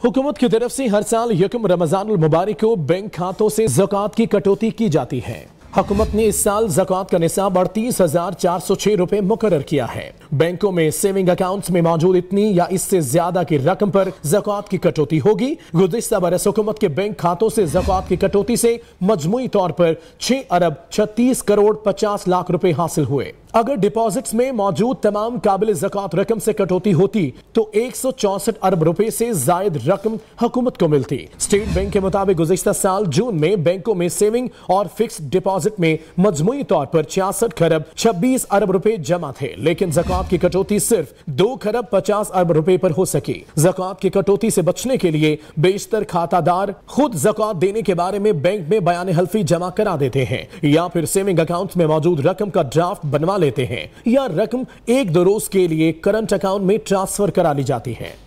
हुकूमत की तरफ से हर साल यकम रमजानुल मुबारक को बैंक खातों से ज़कात की कटौती की जाती है। हुकूमत ने इस साल ज़कात का निसाब 38,406 रुपए मुकर्रर किया है। बैंकों में सेविंग अकाउंट्स में मौजूद इतनी या इससे ज्यादा की रकम पर ज़कात की कटौती होगी। गुज़िश्ता बरस हुकूमत के बैंक खातों से ज़कात की कटौती से मजमूई तौर पर 6 अरब 36 करोड़ 50 लाख रुपए हासिल हुए। अगर डिपॉजिट्स में मौजूद तमाम काबिल ज़कात रकम से कटौती होती तो 164 अरब रुपए से जायद रकम हुकूमत को मिलती। स्टेट बैंक के मुताबिक गुज़िश्ता साल जून में बैंकों में सेविंग और फिक्स्ड डिपॉजिट में मजमूई तौर पर 66 खरब 26 अरब रुपए जमा थे, लेकिन ज़कात की कटौती सिर्फ 2 खरब 50 अरब रुपए पर हो सकी। ज़कात की कटौती से बचने के लिए बेशतर खातादार खुद ज़कात देने के बारे में बैंक में बयान हल्फी जमा करा देते हैं या फिर सेविंग अकाउंट में मौजूद रकम का ड्राफ्ट बनवा लेते हैं या रकम 1-2 रोज के लिए करंट अकाउंट में ट्रांसफर करा ली जाती है।